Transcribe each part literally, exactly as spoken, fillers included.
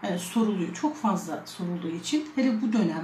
e, soruluyor. Çok fazla sorulduğu için hele bu dönem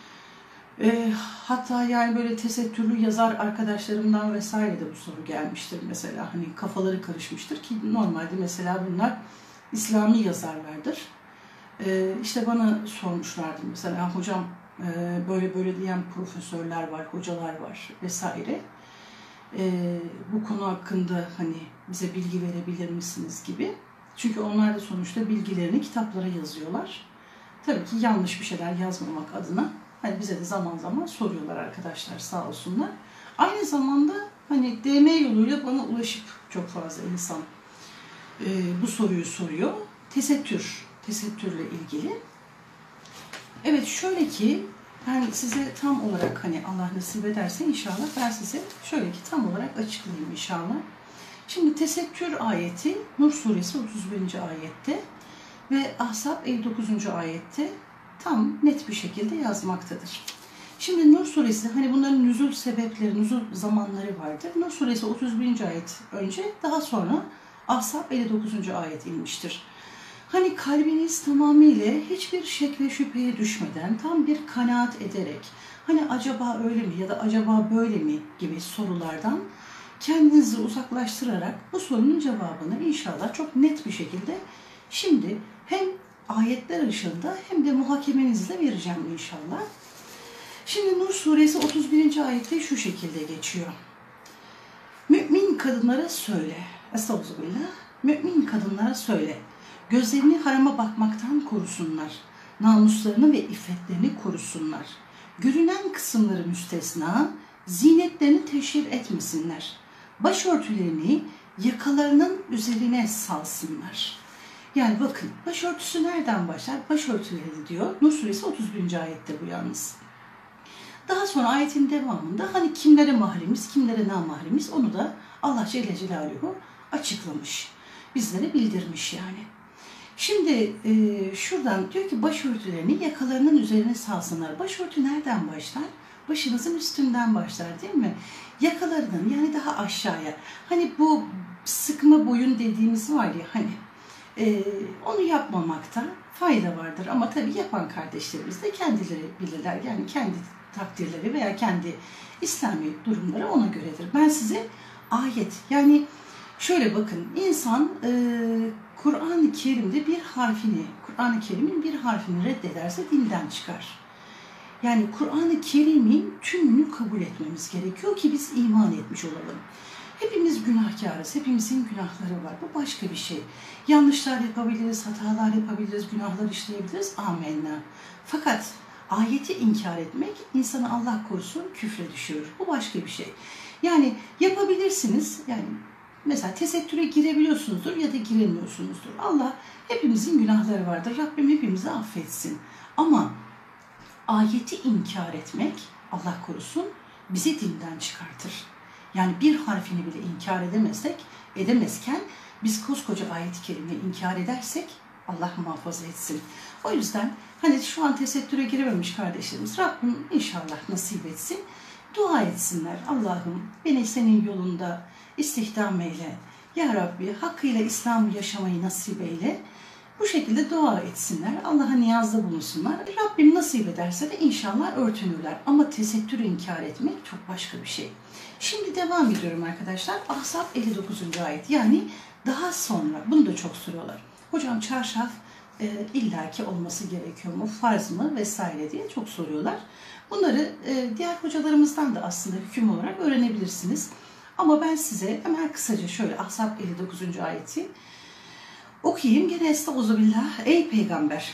e, hatta yani böyle tesettürlü yazar arkadaşlarımdan vesaire de bu soru gelmiştir mesela. Hani kafaları karışmıştır ki normalde mesela bunlar İslami yazarlardır. E, işte bana sormuşlardı mesela hocam e, böyle böyle diyen profesörler var, hocalar var vesaire. E, bu konu hakkında hani bize bilgi verebilir misiniz gibi. Çünkü onlar da sonuçta bilgilerini kitaplara yazıyorlar. Tabii ki yanlış bir şeyler yazmamak adına hani bize de zaman zaman soruyorlar arkadaşlar sağ olsunlar. Aynı zamanda hani D M yoluyla bana ulaşıp çok fazla insan e, bu soruyu soruyor. Tesettür, tesettürle ilgili. Evet şöyle ki ben size tam olarak hani Allah nasip ederse inşallah ben size şöyle ki tam olarak açıklayayım inşallah. Şimdi tesettür ayeti Nur suresi otuz birinci ayette ve Ahzab elli dokuzuncu ayette tam net bir şekilde yazmaktadır. Şimdi Nur suresi hani bunların nüzul sebepleri, nüzul zamanları vardır. Nur suresi otuz birinci ayet önce daha sonra Ahzab elli dokuzuncu ayet inmiştir. Hani kalbiniz tamamıyla hiçbir şek ve şüpheye düşmeden tam bir kanaat ederek hani acaba öyle mi ya da acaba böyle mi gibi sorulardan kendinizi uzaklaştırarak bu sorunun cevabını inşallah çok net bir şekilde şimdi hem ayetler ışığında hem de muhakemenizle vereceğim inşallah. Şimdi Nur suresi otuz birinci ayette şu şekilde geçiyor. Mümin kadınlara söyle. Estağfurullah. Mümin kadınlara söyle. Gözlerini harama bakmaktan korusunlar. Namuslarını ve iffetlerini korusunlar. Görünen kısımları müstesna, zinetlerini teşhir etmesinler. Başörtülerini yakalarının üzerine salsınlar. Yani bakın başörtüsü nereden başlar? Başörtüleri diyor. Nur suresi otuz birinci ayette bu yalnız. Daha sonra ayetin devamında hani kimlere mahremiz, kimlere namahremiz onu da Allah Celle Celaluhu açıklamış. Bizlere bildirmiş yani. Şimdi e, şuradan diyor ki başörtülerini yakalarının üzerine salsınlar. Başörtü nereden başlar? Başınızın üstünden başlar değil mi? Yakalarının yani daha aşağıya. Hani bu sıkma boyun dediğimiz var ya hani e, onu yapmamakta fayda vardır. Ama tabii yapan kardeşlerimiz de kendileri bilirler. Yani kendi takdirleri veya kendi İslami durumları ona göredir. Ben size ayet yani şöyle bakın insan e, Kur'an-ı Kerim'de bir harfini, Kur'an-ı Kerim'in bir harfini reddederse dinden çıkar. Yani Kur'an-ı Kerim'in tümünü kabul etmemiz gerekiyor ki biz iman etmiş olalım. Hepimiz günahkarız, hepimizin günahları var. Bu başka bir şey. Yanlışlar yapabiliriz, hatalar yapabiliriz, günahlar işleyebiliriz. Amenna. Fakat ayeti inkar etmek insanı Allah korusun küfre düşürür. Bu başka bir şey. Yani yapabilirsiniz, yani mesela tesettüre girebiliyorsunuzdur ya da giremiyorsunuzdur. Allah hepimizin günahları vardır. Rabbim hepimizi affetsin. Ama ayeti inkar etmek, Allah korusun, bizi dinden çıkartır. Yani bir harfini bile inkar edemezsek, edemezken biz koskoca ayet-i kerimeyi inkar edersek Allah muhafaza etsin. O yüzden hani şu an tesettüre girememiş kardeşlerimiz Rabbim inşallah nasip etsin. Dua etsinler. Allah'ım beni senin yolunda istihdam eyle. Ya Rabbi hakkıyla İslam'ı yaşamayı nasip eyle. Bu şekilde dua etsinler. Allah'a niyazda bulunsunlar. Rabbim nasip ederse de inşallah örtünürler. Ama tesettürü inkar etmek çok başka bir şey. Şimdi devam ediyorum arkadaşlar. Ahzab elli dokuzuncu ayet. Yani daha sonra bunu da çok soruyorlar. Hocam çarşaf e, illaki olması gerekiyor mu? Farz mı? Vesaire diye çok soruyorlar. Bunları e, diğer hocalarımızdan da aslında hüküm olarak öğrenebilirsiniz. Ama ben size hemen kısaca şöyle Ahzab elli dokuzuncu ayeti okuyayım. Gene estağfurullah. Ey peygamber,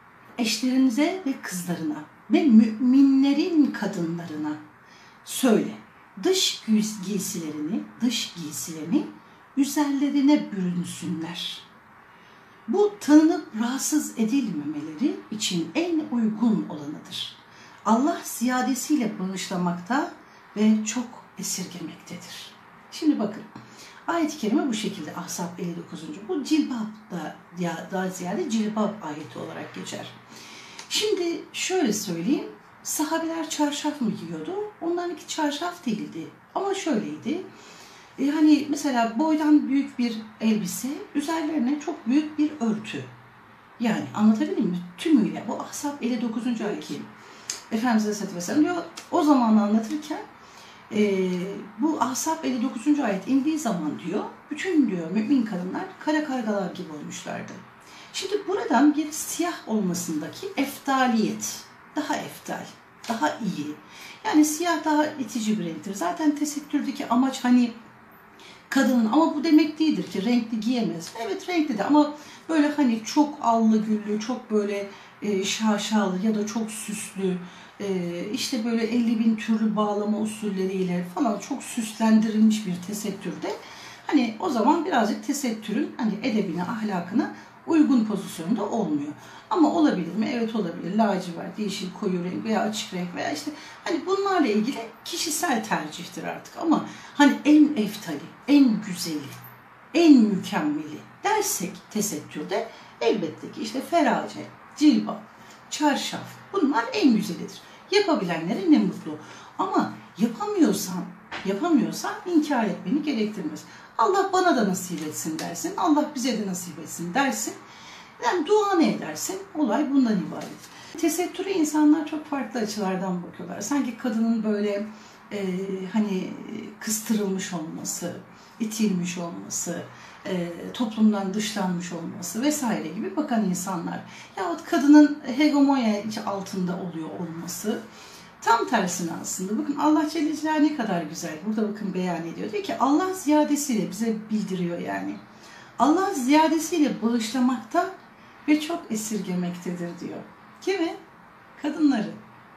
eşlerinize ve kızlarına ve müminlerin kadınlarına söyle. Dış giysilerini, dış giysilerini üzerlerine bürünsünler. Bu tanınıp rahatsız edilmemeleri için en uygun olanıdır. Allah ziyadesiyle bağışlamakta ve çok esirgemektedir. Şimdi bakın. Ayet-i kerime bu şekilde Ahzab elli dokuzuncu Bu cilbab da daha ziyade cilbab ayeti olarak geçer. Şimdi şöyle söyleyeyim. Sahabeler çarşaf mı giyiyordu? Onlarınki çarşaf değildi. Ama şöyleydi. E hani mesela boydan büyük bir elbise, üzerlerine çok büyük bir örtü. Yani anlatabildim mi? Tümüyle. Bu Ahzab elli dokuzuncu ayet ki Efendimiz Aleyhisselatü Vesselam diyor, o zaman anlatırken e, bu Ahzab elli dokuzuncu ayet indiği zaman diyor, bütün diyor mümin kadınlar kara kargalar gibi olmuşlardı. Şimdi buradan bir siyah olmasındaki eftaliyet, daha eftal, daha iyi. Yani siyah daha itici bir renktir. Zaten tesettürdeki amaç hani kadının, ama bu demek değildir ki renkli giyemez. Evet renkli de, ama böyle hani çok allı güllü, çok böyle e, şaşalı ya da çok süslü, e, işte böyle elli bin türlü bağlama usulleriyle falan çok süslendirilmiş bir tesettürde, hani o zaman birazcık tesettürün hani edebine, ahlakına uygun pozisyonda olmuyor. Ama olabilir mi? Evet olabilir. Lacivert, yeşil, koyu renk veya açık renk veya işte hani bunlarla ilgili kişisel tercihtir artık. Ama hani en eftali, en güzeli, en mükemmeli dersek tesettürde elbette ki işte ferace, cilbap, çarşaf, bunlar en güzelidir. Yapabilenlere ne mutlu. Ama yapamıyorsan, yapamıyorsan inkar etmeni gerektirmez. Allah bana da nasip etsin dersin, Allah bize de nasip etsin dersin. Yani dua ne edersin? Olay bundan ibaret. Tesettüre insanlar çok farklı açılardan bakıyorlar. Sanki kadının böyle e, hani kıstırılmış olması, itilmiş olması, e, toplumdan dışlanmış olması vesaire gibi bakan insanlar. Yahut kadının hegemonya altında oluyor olması. Tam tersine aslında. Bakın Allah Celle Celaluhu ne kadar güzel. Burada bakın beyan ediyor. Diyor ki Allah ziyadesiyle bize bildiriyor yani. Allah ziyadesiyle bağışlamakta ve çok esirgemektedir diyor. Kimi? Kadınları.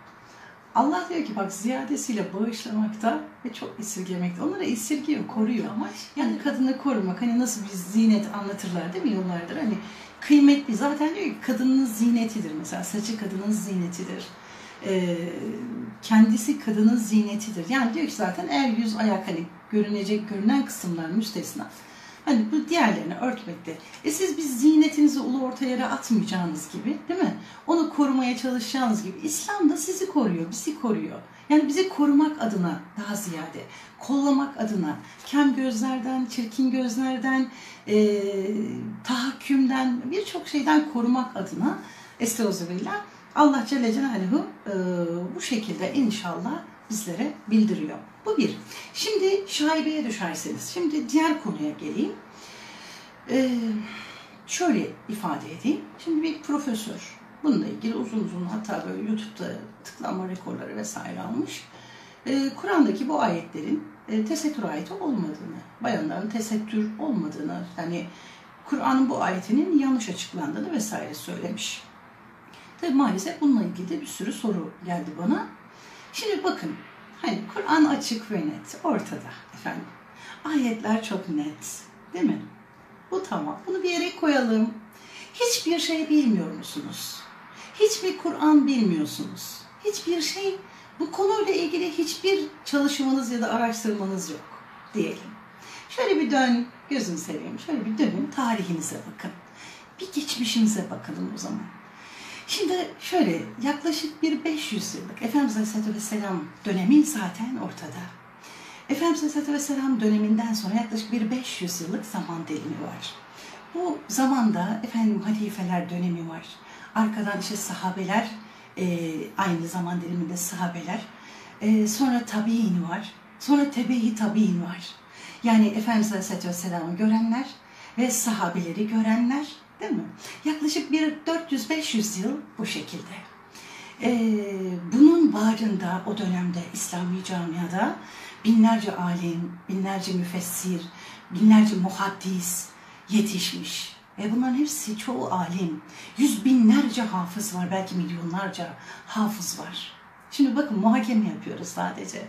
Allah diyor ki bak ziyadesiyle bağışlamakta ve çok esirgemekte. Onları esirgiyor, koruyor. Ama yani kadını korumak, hani nasıl bir zinet anlatırlar değil mi yıllardır? Hani kıymetli. Zaten diyor ki kadının zinetidir mesela. Saçı kadının zinetidir. Ee, kendisi kadının zinetidir. Yani diyor ki zaten el, yüz, ayak, hani görünecek, görünen kısımlar müstesna. Hani bu diğerlerini örtmekte. E siz biz zinetinizi ulu orta yere atmayacağınız gibi, değil mi? Onu korumaya çalışacağınız gibi İslam da sizi koruyor, bizi koruyor. Yani bizi korumak adına daha ziyade, kollamak adına, kem gözlerden, çirkin gözlerden, e, tahakkümden, birçok şeyden korumak adına estağfirullah Allah Celle Celaluhu e, bu şekilde inşallah bizlere bildiriyor. Bu bir. Şimdi şaibeye düşerseniz, şimdi diğer konuya geleyim. Ee, şöyle ifade edeyim. Şimdi bir profesör bununla ilgili uzun uzun, hatta böyle YouTube'da tıklanma rekorları vesaire almış. Ee, Kur'an'daki bu ayetlerin e, tesettür ayeti olmadığını, bayanların tesettür olmadığını, yani Kur'an'ın bu ayetinin yanlış açıklandığını vesaire söylemiş. Tabii maalesef bununla ilgili de bir sürü soru geldi bana. Şimdi bakın. Hani Kur'an açık ve net, ortada efendim. Ayetler çok net, değil mi? Bu tamam. Bunu bir yere koyalım. Hiçbir şey bilmiyor musunuz? Hiçbir Kur'an bilmiyorsunuz. Hiçbir şey, bu konuyla ilgili hiçbir çalışmanız ya da araştırmanız yok diyelim. Şöyle bir dön, gözünü seveyim. Şöyle bir dönün, tarihinize bakın. Bir geçmişimize bakalım o zaman. Şimdi şöyle yaklaşık bir beş yüz yıllık Efendimiz Aleyhisselatü Vesselam dönemi zaten ortada. Efendimiz Aleyhisselatü Vesselam döneminden sonra yaklaşık bir beş yüz yıllık zaman dilimi var. Bu zamanda efendim halifeler dönemi var. Arkadan işte sahabeler, e, aynı zaman diliminde sahabeler. E, sonra tabi'in var. Sonra tebe-i tabi'in var. Yani Efendimiz Aleyhisselatü Vesselam'ı görenler ve sahabeleri görenler. Değil mi? Yaklaşık bir dört yüz beş yüz yıl bu şekilde. Ee, bunun bağrında o dönemde İslami camiada binlerce alim, binlerce müfessir, binlerce muhaddis yetişmiş. Ve bunların hepsi çoğu alim. Yüz binlerce hafız var, belki milyonlarca hafız var. Şimdi bakın muhakeme yapıyoruz sadece.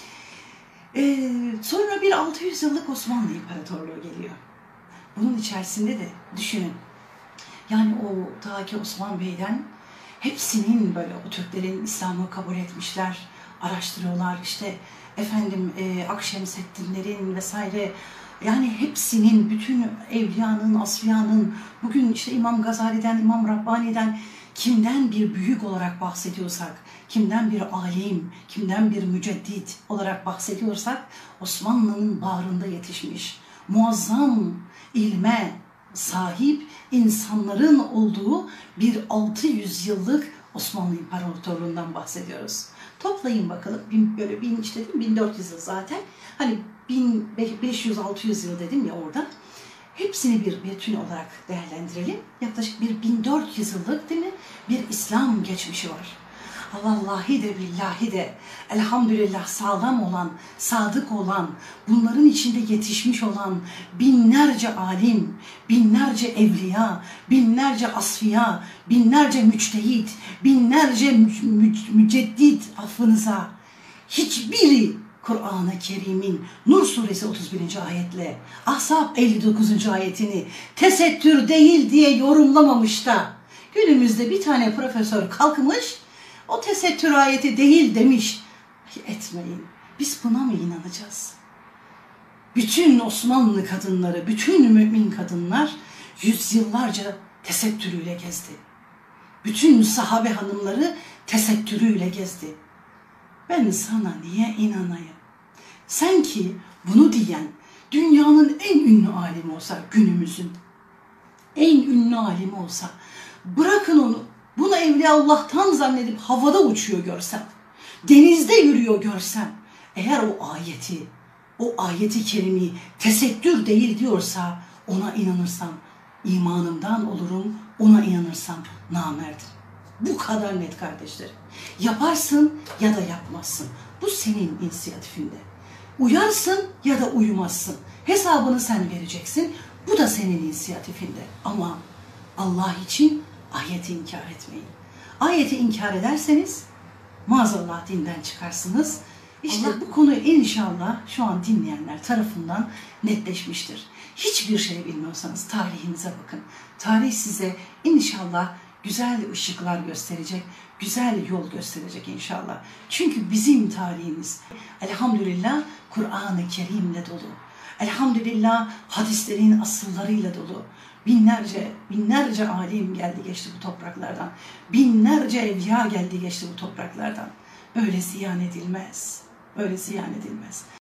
Ee, sonra bir altı yüz yıllık Osmanlı İmparatorluğu geliyor. Bunun içerisinde de düşünün. Yani o ta ki Osman Bey'den hepsinin böyle o Türklerin İslam'ı kabul etmişler, araştırıyorlar. İşte efendim e, Akşemseddinlerin vesaire, yani hepsinin, bütün evliyanın, asfiyanın, bugün işte İmam Gazali'den, İmam Rabbani'den kimden bir büyük olarak bahsediyorsak, kimden bir alim, kimden bir müceddit olarak bahsediyorsak Osmanlı'nın bağrında yetişmiş muazzam ilme, sahip insanların olduğu bir altı yüz yıllık Osmanlı İmparatorluğu'ndan bahsediyoruz. Toplayın bakalım, bin, böyle bin, işte bin dört yüz yıl zaten, hani bin beş yüz altı yüz yıl dedim ya orada. Hepsini bir bütün olarak değerlendirelim. Yaklaşık bir bin dört yüz yıllık değil mi? Bir İslam geçmişi var. Vallahi de billahi de elhamdülillah sağlam olan, sadık olan, bunların içinde yetişmiş olan binlerce alim, binlerce evliya, binlerce asfiya, binlerce müçtehit, binlerce mü mü müceddit affınıza hiçbiri Kur'an-ı Kerim'in Nur suresi otuz birinci ayetle Ahzab elli dokuzuncu ayetini tesettür değil diye yorumlamamış da günümüzde bir tane profesör kalkmış o tesettür ayeti değil demiş. Etmeyin. Biz buna mı inanacağız? Bütün Osmanlı kadınları, bütün mümin kadınlar yüzyıllarca tesettürüyle gezdi. Bütün sahabe hanımları tesettürüyle gezdi. Ben sana niye inanayım? Sen ki bunu diyen dünyanın en ünlü alimi olsa, günümüzün en ünlü alimi olsa, bırakın onu, bunu Evliyaullah'tan zannedip havada uçuyor görsem, denizde yürüyor görsem, eğer o ayeti, o ayeti kerimi tesettür değil diyorsa ona inanırsam imanımdan olurum, ona inanırsam namerdim. Bu kadar net kardeşlerim. Yaparsın ya da yapmazsın. Bu senin inisiyatifinde. Uyarsın ya da uyumazsın. Hesabını sen vereceksin. Bu da senin inisiyatifinde. Ama Allah için ayeti inkar etmeyin. Ayeti inkar ederseniz maazallah dinden çıkarsınız. İşte Allah, bu konu inşallah şu an dinleyenler tarafından netleşmiştir. Hiçbir şey bilmiyorsanız tarihinize bakın. Tarih size inşallah güzel ışıklar gösterecek, güzel yol gösterecek inşallah. Çünkü bizim tarihimiz elhamdülillah Kur'an-ı Kerim'le dolu. Elhamdülillah hadislerin asıllarıyla dolu. Binlerce, binlerce alim geldi geçti bu topraklardan. Binlerce evliya geldi geçti bu topraklardan. Öyle ziyan edilmez. Öyle ziyan edilmez.